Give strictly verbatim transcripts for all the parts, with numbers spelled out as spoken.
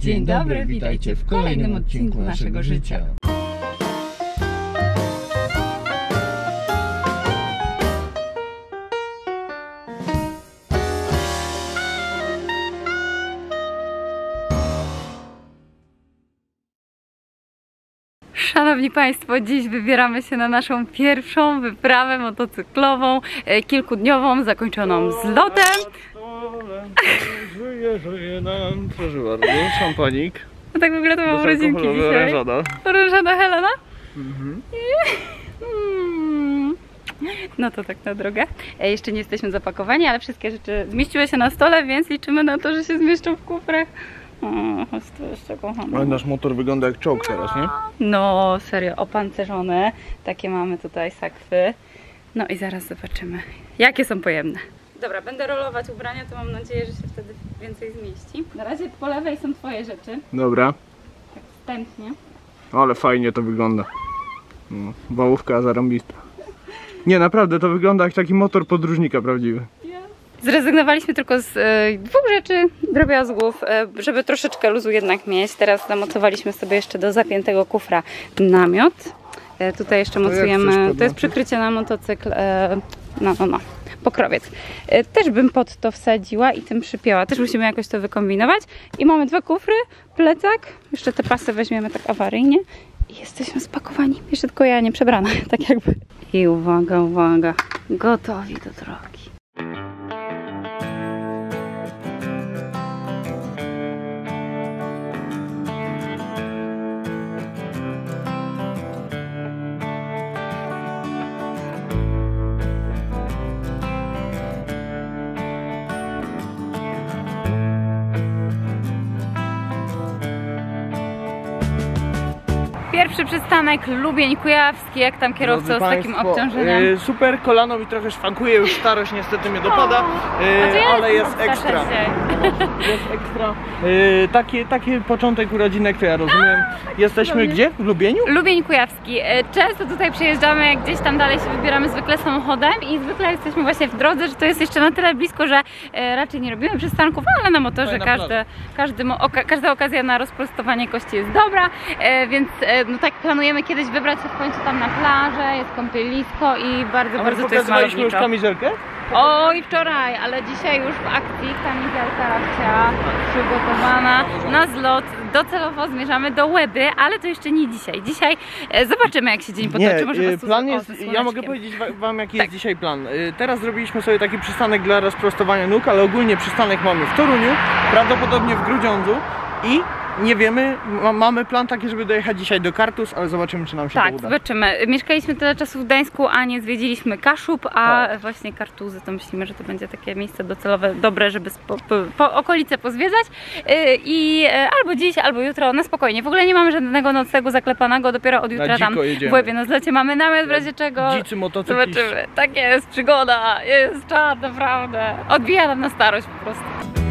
Dzień dobry, witajcie w kolejnym odcinku naszego życia. Szanowni Państwo, dziś wybieramy się na naszą pierwszą wyprawę motocyklową, e, kilkudniową, zakończoną zlotem. Żyje, żyje nam, proszę bardzo, szampanik. No tak w ogóle to mam urodzinki dzisiaj. Orężada. Orężada Helena? Mhm. Mm. No to tak na drogę. E, jeszcze nie jesteśmy zapakowani, ale wszystkie rzeczy zmieściły się na stole, więc liczymy na to, że się zmieszczą w kufrach. O, to jeszcze kocham. Ale nasz motor wygląda jak czołg teraz, nie? No serio, opancerzone. Takie mamy tutaj sakwy. No i zaraz zobaczymy, jakie są pojemne. Dobra, będę rolować ubrania, to mam nadzieję, że się wtedy więcej zmieści. Na razie po lewej są twoje rzeczy. Dobra. Tak wstępnie. Ale fajnie to wygląda. No, wałówka zarąbista. Nie, naprawdę to wygląda jak taki motor podróżnika prawdziwy. Zrezygnowaliśmy tylko z e, dwóch rzeczy, drobiazgów, e, żeby troszeczkę luzu jednak mieć. Teraz zamocowaliśmy sobie jeszcze do zapiętego kufra namiot. E, tutaj jeszcze mocujemy, to jest przykrycie na motocykl, e, no, no, no, pokrowiec. E, też bym pod to wsadziła i tym przypięła. Też musimy jakoś to wykombinować. I mamy dwa kufry, plecak, jeszcze te pasy weźmiemy tak awaryjnie. I jesteśmy spakowani. Jeszcze tylko ja nie przebrana, tak jakby. I uwaga, uwaga, gotowi do drogi. Pierwszy przystanek Lubień Kujawski. Jak tam kierowca z takim obciążeniem? Yy, super, kolano mi trochę szwankuje, już starość niestety mnie dopada, yy, jest ale jest ekstra. Jest ekstra. Yy, taki, taki początek urodzinek to ja rozumiem. Jesteśmy gdzie? W Lubieniu? Lubień Kujawski. Często tutaj przyjeżdżamy, jak gdzieś tam dalej się wybieramy zwykle samochodem i zwykle jesteśmy właśnie w drodze, że to jest jeszcze na tyle blisko, że raczej nie robimy przystanków, ale na motorze każdy, każdy, oka, każda okazja na rozprostowanie kości jest dobra, więc no tak planujemy kiedyś wybrać się w końcu tam na plażę, jest kąpielisko i bardzo, A bardzo to jest malowniczo. już kamizelkę? Oj, wczoraj, ale dzisiaj już w akcji kamizelka chciała przygotowana na zlot. Docelowo zmierzamy do Łeby, ale to jeszcze nie dzisiaj. Dzisiaj e, zobaczymy, jak się dzień potoczy. Nie, Może plan jest, ja mogę powiedzieć wam, jaki tak. jest dzisiaj plan. Teraz zrobiliśmy sobie taki przystanek dla rozprostowania nóg, ale ogólnie przystanek mamy w Toruniu, prawdopodobnie w Grudziądzu i nie wiemy, ma, mamy plan taki, żeby dojechać dzisiaj do Kartus, ale zobaczymy, czy nam się tak, to uda. Tak, zobaczymy. Mieszkaliśmy tyle czasu w Gdańsku, a nie zwiedziliśmy Kaszub, a tak. właśnie Kartuzy, to myślimy, że to będzie takie miejsce docelowe, dobre, żeby po, po, po okolice pozwiedzać. Yy, I yy, albo dziś, albo jutro, na spokojnie. W ogóle nie mamy żadnego nocnego zaklepanego, dopiero od jutra tam jedziemy. w Łebie na zlecie mamy namiot, w razie czego. Dzicy motocykliści. Zobaczymy. Tak jest, przygoda, jest czad, naprawdę. Odbija nam na starość po prostu.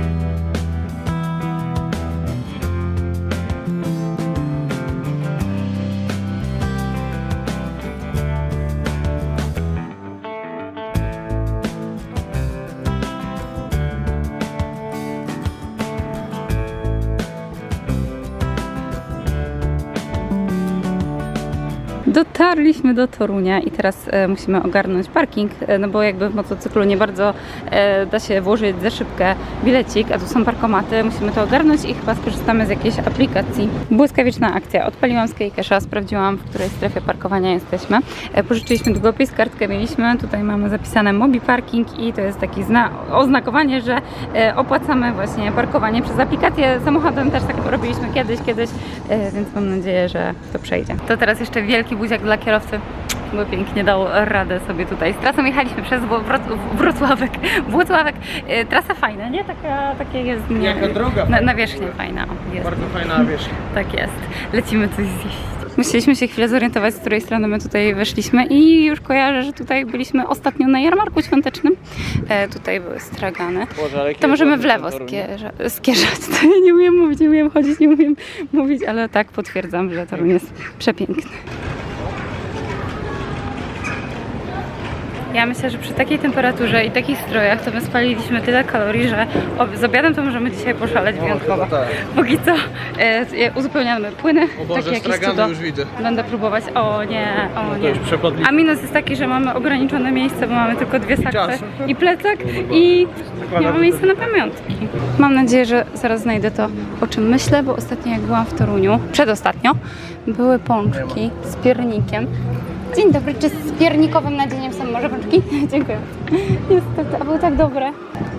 Dotarliśmy do Torunia i teraz e, musimy ogarnąć parking, e, no bo jakby w motocyklu nie bardzo e, da się włożyć za szybkę bilecik, a tu są parkomaty, musimy to ogarnąć i chyba skorzystamy z jakiejś aplikacji. Błyskawiczna akcja. Odpaliłam Skycasha, sprawdziłam, w której strefie parkowania jesteśmy. E, pożyczyliśmy długopis, kartkę mieliśmy, tutaj mamy zapisane Mobi Parking i to jest takie oznakowanie, że e, opłacamy właśnie parkowanie przez aplikację. Samochodem też tak robiliśmy kiedyś, kiedyś, e, więc mam nadzieję, że to przejdzie. To teraz jeszcze wielki buziak dla kierowcy, bo pięknie dał radę sobie tutaj. Z trasą jechaliśmy przez Wrocławek. Włocławek. Trasa fajna, nie? Taka, takie jest. Nie, Jaka droga? Na, nawierzchnia fajna. Jest. Bardzo fajna nawierzchnia. Tak jest. Lecimy coś zjeść. Musieliśmy się chwilę zorientować, z której strony my tutaj weszliśmy i już kojarzę, że tutaj byliśmy ostatnio na jarmarku świątecznym. E, tutaj były stragany. Boże, to możemy w lewo skierza, skierzać. To ja nie umiem mówić, nie umiem chodzić, nie umiem mówić, ale tak potwierdzam, że Toruń jest przepiękny. Ja myślę, że przy takiej temperaturze i takich strojach to my spaliliśmy tyle kalorii, że z obiadem to możemy dzisiaj poszaleć wyjątkowo. Tak. Póki co e, uzupełniamy płyny. O Boże, stragany już widzę. Będę próbować. O nie, o No to nie. już przepodliwe. A minus jest taki, że mamy ograniczone miejsce, bo mamy tylko dwie sakwy i plecak i nie mamy miejsca na pamiątki. Mam nadzieję, że zaraz znajdę to, o czym myślę, bo ostatnio jak byłam w Toruniu, przedostatnio, były pączki z piernikiem. Dzień dobry, czy z piernikowym nadzieniem są może pączki? Dziękuję. Niestety, a były tak dobre.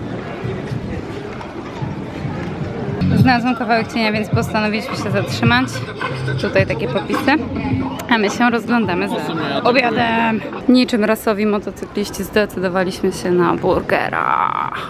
Znalazłam kawałek cienia, więc postanowiliśmy się zatrzymać. Tutaj takie popisy. A my się rozglądamy za obiadem. Niczym rasowi motocykliści zdecydowaliśmy się na burgera.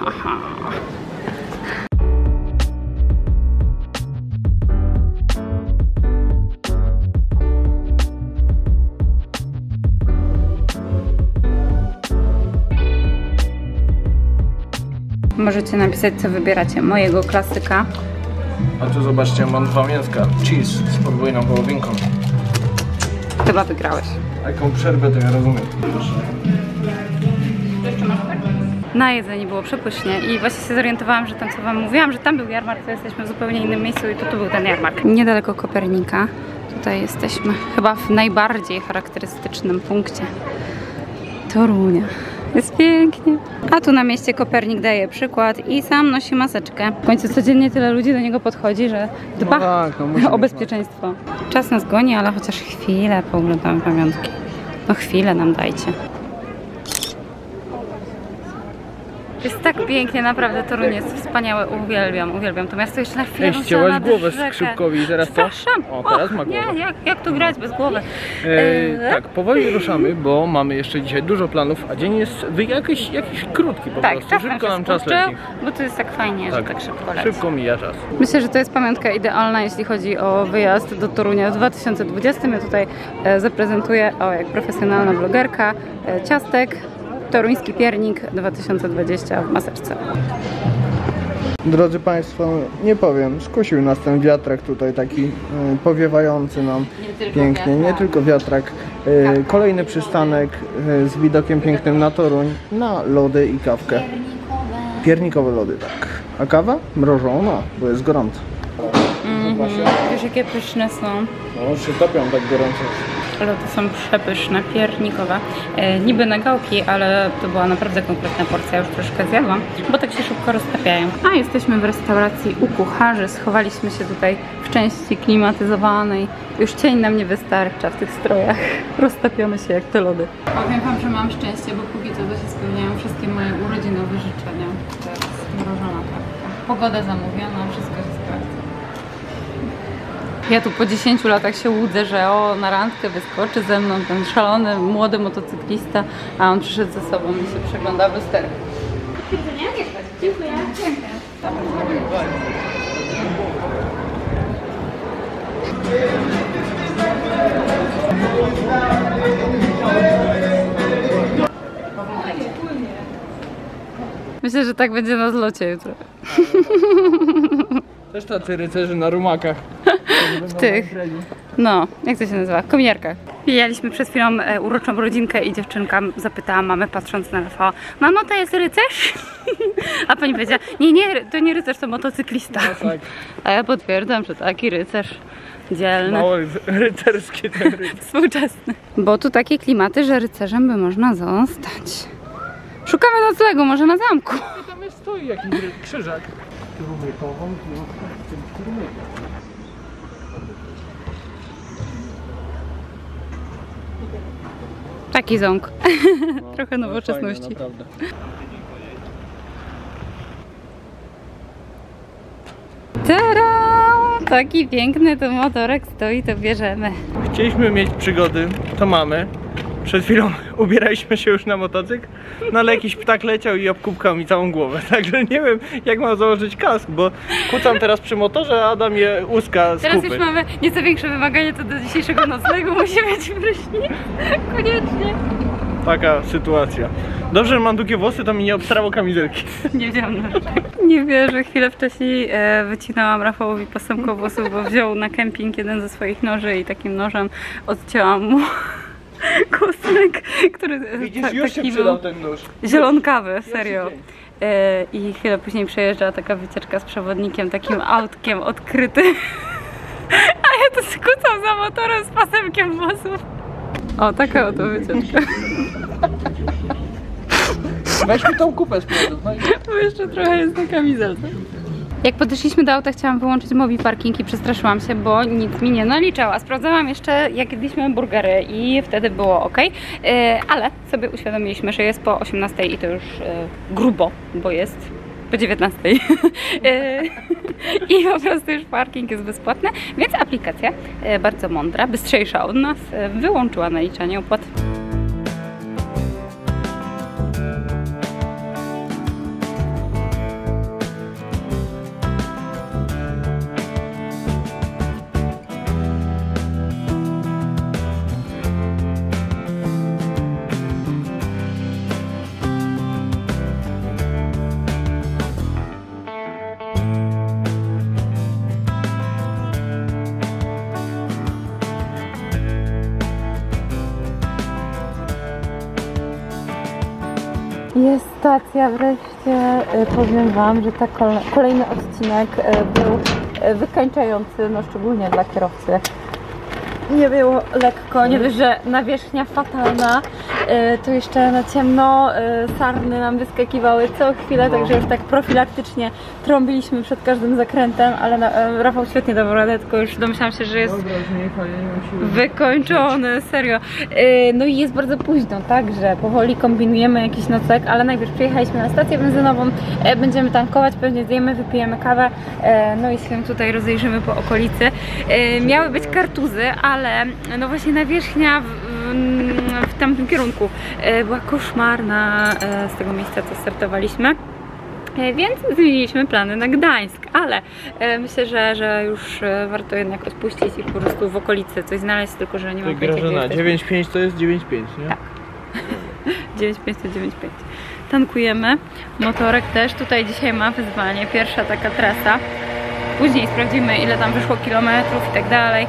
Możecie napisać, co wybieracie. Mojego klasyka. A tu zobaczcie, mam dwa mięska. Cheese z podwójną wołowinką. Chyba wygrałeś. Jaką przerwę, to ja rozumiem. Na jedzenie było przepysznie i właśnie się zorientowałam, że tam co wam mówiłam, że tam był jarmark, to jesteśmy w zupełnie innym miejscu i to tu był ten jarmark. Niedaleko Kopernika. Tutaj jesteśmy chyba w najbardziej charakterystycznym punkcie Torunia. Jest pięknie. A tu na mieście Kopernik daje przykład i sam nosi maseczkę. W końcu codziennie tyle ludzi do niego podchodzi, że dba No tak, no o bezpieczeństwo. Czas nas goni, ale chociaż chwilę pooglądamy pamiątki. No chwilę nam dajcie. Jest tak pięknie, naprawdę Toruń jest wspaniały, uwielbiam, uwielbiam to miasto. Jeszcze na chwilę Ej, ścięłaś głowę Skrzypkowi i teraz co? Przepraszam. O, teraz ma głowę. Nie, jak, jak tu grać bez głowy? Eee, Eee, tak, powoli ruszamy, bo mamy jeszcze dzisiaj dużo planów, a dzień jest wy- jakiś, jakiś krótki po tak, prostu. czasem Szybko się nam czas skurczy, leci. bo to jest tak fajnie, Tak, że tak szybko leci. Szybko mija czas. Myślę, że to jest pamiątka idealna, jeśli chodzi o wyjazd do Torunia w dwa tysiące dwudziestym. Ja tutaj e, zaprezentuję, o jak profesjonalna vlogerka, e, ciastek, toruński piernik dwa tysiące dwudziesty w maseczce. Drodzy Państwo, nie powiem, skusił nas ten wiatrak tutaj taki y, powiewający nam pięknie, nie tylko wiatrak. Y, kolejny przystanek y, z widokiem pięknym na Toruń, na lody i kawkę. Piernikowe lody, tak. A kawa? Mrożona, bo jest gorąco. Mm-hmm. Wiesz, jakie pyszne są. No, się topią tak gorąco. Lody są przepyszne, piernikowe. E, niby na gałki, ale to była naprawdę konkretna porcja, już troszkę zjadłam, bo tak się szybko roztapiają. A jesteśmy w restauracji u kucharzy, schowaliśmy się tutaj w części klimatyzowanej. Już cień nam nie wystarcza w tych strojach. Roztapiamy się jak te lody. Powiem wam, że mam szczęście, bo póki co to się spełniają wszystkie moje urodzinowe życzenia. To jest mrożona kawka. Pogoda zamówiona, wszystko się sprawdza. Ja tu po dziesięciu latach się łudzę, że o, na randkę wyskoczy ze mną ten szalony, młody motocyklista, a on przyszedł ze sobą i się przegląda w lusterku. Dziękuję. Dziękuję. Myślę, że tak będzie na zlocie jutro. Też tacy rycerze na rumakach. W tych, no, jak to się nazywa? Kominiarkach. Pijaliśmy przed chwilą e, uroczą rodzinkę i dziewczynka zapytała mamę, patrząc na Rafała: mamo, to jest rycerz? A pani powiedziała: nie, nie, to nie rycerz, to motocyklista. No tak. A ja potwierdzam, że taki rycerz dzielny. Mało rycerskie ten rycerz. Współczesny. Bo tu takie klimaty, że rycerzem by można zostać. Szukamy noclegu, może na zamku. Tam jest stoi jakiś krzyżak. Taki ząg. No, Trochę nowoczesności. Fajne, Tada! Taki piękny tu motorek stoi, to bierzemy. Chcieliśmy mieć przygody, to mamy. Przed chwilą ubieraliśmy się już na motocykl, no ale jakiś ptak leciał i obkupkał mi całą głowę. Także nie wiem, jak mam założyć kask, bo kucam teraz przy motorze, a Adam je łuska z Teraz kupy. już mamy nieco większe wymagania co do dzisiejszego noclegu. Musi być prysznic. Koniecznie. Taka sytuacja. Dobrze, że mam długie włosy, to mi nie obstrało kamizelki. Nie wziąłem nożyczek. Nie wierzę, chwilę wcześniej e, wycinałam Rafałowi pasemko włosów, bo wziął na kemping jeden ze swoich noży i takim nożem odcięłam mu Kosmyk, który Widzisz, ta, już się taki przydał był ten nóż. zielonkawy, serio. dzień. E, I chwilę później przejeżdża taka wycieczka z przewodnikiem, takim autkiem odkryty. A ja to skucam za motorem z pasemkiem włosów. O, taka oto wycieczka. Weź mi tą kupę z przodu. No i... Tu jeszcze trochę jest na kamizelce. Jak podeszliśmy do auta, chciałam wyłączyć Mobi Parking i przestraszyłam się, bo nic mi nie naliczała. Sprawdzałam jeszcze, jak jedliśmy burgery i wtedy było ok, ale sobie uświadomiliśmy, że jest po osiemnastej i to już grubo, bo jest po dziewiętnastej. I po prostu już parking jest bezpłatny, więc aplikacja bardzo mądra, bystrzejsza od nas, wyłączyła naliczanie opłat. Jest stacja wreszcie. Powiem Wam, że ta kolejny odcinek był wykańczający, no szczególnie dla kierowcy. Nie było lekko, nie dość, że nawierzchnia fatalna, to jeszcze na ciemno sarny nam wyskakiwały co chwilę, no. Także już tak profilaktycznie trąbiliśmy przed każdym zakrętem, ale na, Rafał świetnie dał radę, tylko już domyślałam się, że jest Dobra, że nie, nie wykończony, serio. No i jest bardzo późno, także powoli kombinujemy jakiś nocleg, ale najpierw przyjechaliśmy na stację benzynową, będziemy tankować, pewnie zjemy, wypijemy kawę, no i się tutaj rozejrzymy po okolicy. Miały być kartuzy, ale no właśnie nawierzchnia w, w, w tamtym kierunku była koszmarna z tego miejsca, co startowaliśmy. Więc zmieniliśmy plany na Gdańsk, ale myślę, że, że już warto jednak odpuścić i po prostu w okolicy coś znaleźć, tylko że nie mam pojęcia, gdzie jesteśmy. dziewięć pięć to jest dziewięć pięć, nie? Tak. dziewięć pięć to dziewięć pięć. Tankujemy. Motorek też tutaj dzisiaj ma wyzwanie. Pierwsza taka trasa. Później sprawdzimy, ile tam wyszło kilometrów i tak dalej.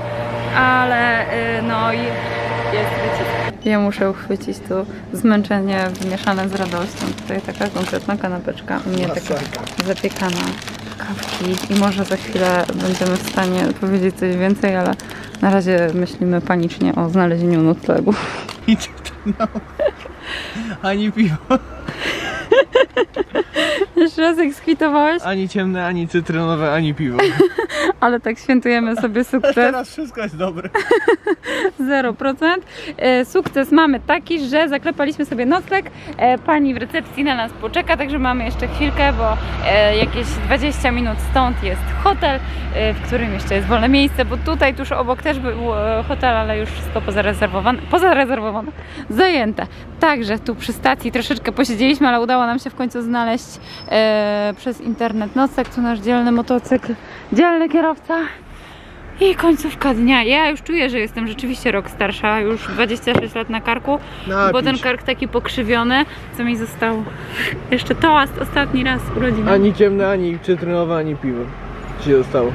Ale no i jest wycisk. Ja muszę uchwycić to zmęczenie wymieszane z radością. Tutaj taka konkretna kanapeczka, u mnie taka zapiekana kawki i może za chwilę będziemy w stanie powiedzieć coś więcej, ale na razie myślimy panicznie o znalezieniu noclegu. I no. Ani piwo. Jeszcze raz jak skwitowałeś? Ani ciemne, ani cytrynowe, ani piwo. Ale tak świętujemy sobie sukces. Teraz wszystko jest dobre. zero procent. Sukces mamy taki, że zaklepaliśmy sobie nocleg. Pani w recepcji na nas poczeka, także mamy jeszcze chwilkę, bo jakieś dwadzieścia minut stąd jest hotel, w którym jeszcze jest wolne miejsce, bo tutaj tuż obok też był hotel, ale już wszystko pozarezerwowane, pozarezerwowane, zajęte. Także tu przy stacji troszeczkę posiedzieliśmy, ale udało nam się w końcu znaleźć e, przez internet nocleg. Tu nasz dzielny motocykl, dzielny kierowca i końcówka dnia. Ja już czuję, że jestem rzeczywiście rok starsza, już dwadzieścia sześć lat na karku, Napisz. Bo ten kark taki pokrzywiony, co mi zostało. Jeszcze toast ostatni raz urodziny. Ani ciemne, ani cytrynowe, ani piwo ci zostało.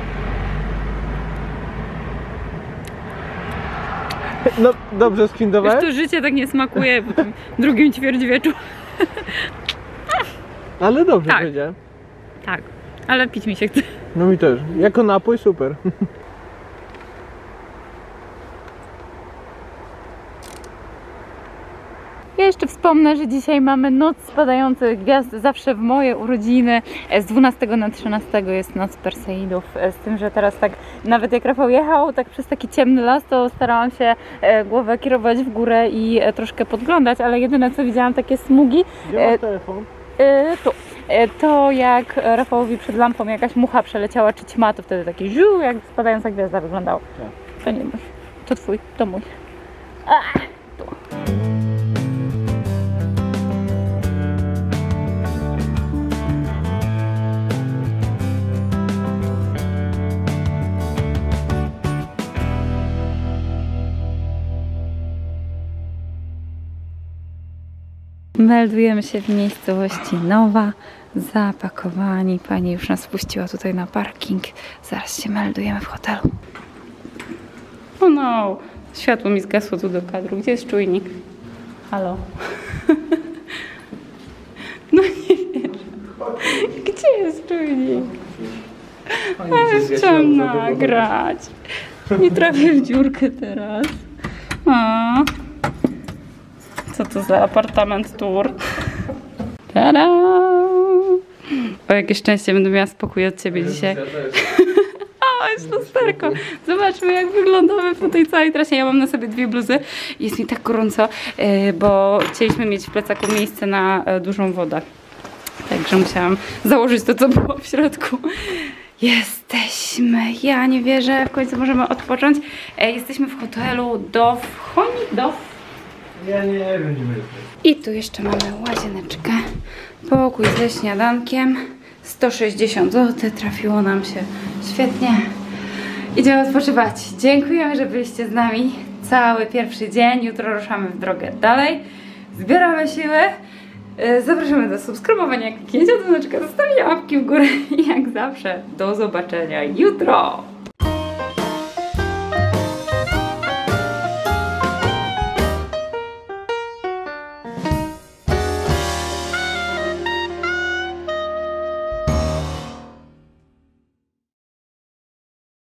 No dobrze skwintowałem? Już to życie tak nie smakuje po tym drugim ćwierćwieczu. Ale dobrze tak. powiedziałem. Tak, ale pić mi się chce. No mi też. Jako napój super. Ja jeszcze wspomnę, że dzisiaj mamy noc spadających gwiazd, zawsze w moje urodziny. Z dwunastego na trzynastego jest noc Perseidów, z tym, że teraz tak, nawet jak Rafał jechał tak przez taki ciemny las, to starałam się głowę kierować w górę i troszkę podglądać, ale jedyne co widziałam, takie smugi. Gdzie masz telefon? Tu. To jak Rafałowi przed lampą jakaś mucha przeleciała, czy ćma, to wtedy taki ziu, jak spadająca gwiazda wyglądało. Tak. To nie mój, to twój, to mój. A, tu. Meldujemy się w miejscowości Nowa, zapakowani. Pani już nas wpuściła tutaj na parking. Zaraz się meldujemy w hotelu. Oh no, Światło mi zgasło tu do kadru. Gdzie jest czujnik? Halo? No nie wierzę. Gdzie jest czujnik? Ale chciałam nagrać. Nie trafię w dziurkę teraz. A. Co to za apartament tour? Tada! O, jakie szczęście, będę miała spokój od ciebie dzisiaj. O, jest lusterko. Zobaczmy, jak wyglądamy po tej całej trasie. Ja mam na sobie dwie bluzy. Jest mi tak gorąco, bo chcieliśmy mieć w plecaku miejsce na dużą wodę. Także musiałam założyć to, co było w środku. Jesteśmy. Ja nie wierzę. W końcu możemy odpocząć. Jesteśmy w hotelu Dove. Honi Dove. Ja nie wiem, gdzie my jesteśmy. I tu jeszcze mamy łazieneczkę. Pokój ze śniadankiem. sto sześćdziesiąt złotych. Trafiło nam się świetnie. Idziemy odpoczywać. Dziękujemy, że byliście z nami cały pierwszy dzień. Jutro ruszamy w drogę dalej. Zbieramy siły. Zapraszamy do subskrybowania, kliknięcia dzwoneczka, zostawienia łapki w górę i jak zawsze do zobaczenia jutro!